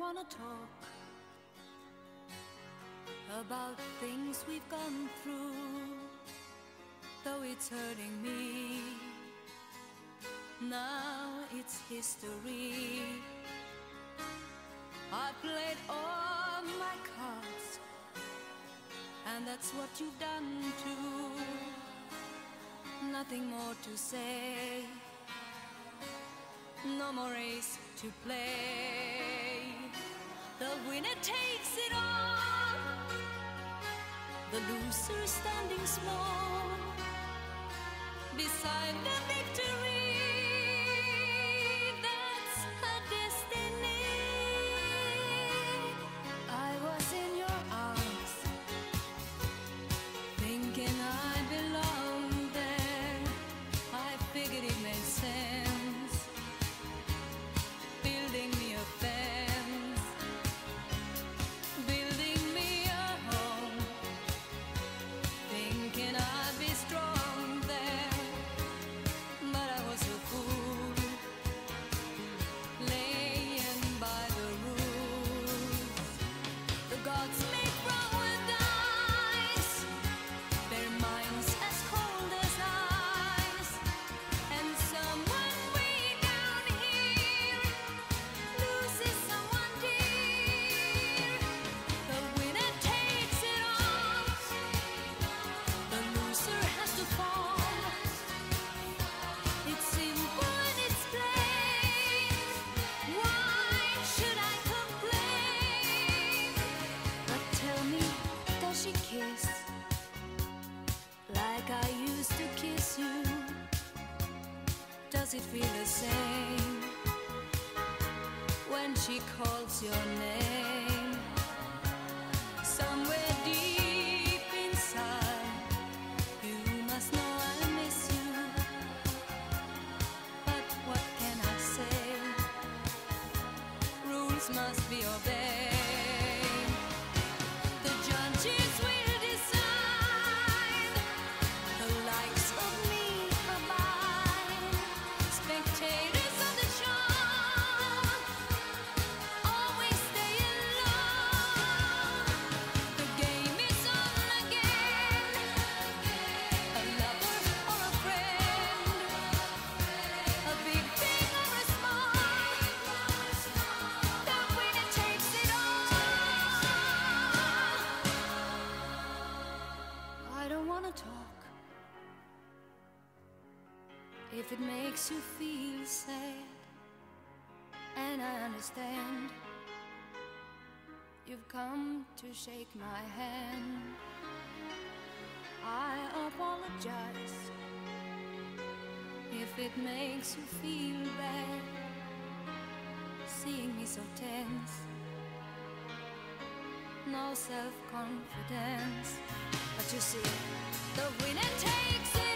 wanna talk about things we've gone through, though it's hurting me. Now it's history. I played all my cards, and that's what you've done too. Nothing more to say, no more race to play. The winner takes it all, the loser standing small beside the victory. That's her destiny. I was in your arms, thinking I belonged there. I figured it made sense, building me a fence, building me a home, thinking I'd be strong there. But I was a fool, laying by the rules. The gods make wrong with dice, their minds as cold as ice. And someone way down here loses someone dear. The winner takes it all, the loser has to fall. It's simple and it's plain. Why should I complain? But tell me, does she kiss like I used to kiss you? Does it feel the same when she calls your name? Somewhere deep inside, you must know I miss you. But what can I say? Rules must be obeyed. The judges will decide, the likes of me abide. Spectators of the show always stay alone. The game is on again, a lover or a friend, a big thing or a small, the winner takes it all. I don't wanna talk if it makes you feel sad, and I understand. You've come to shake my hand. I apologize if it makes you feel bad, seeing me so tense, no self-confidence. But you see, the winner takes it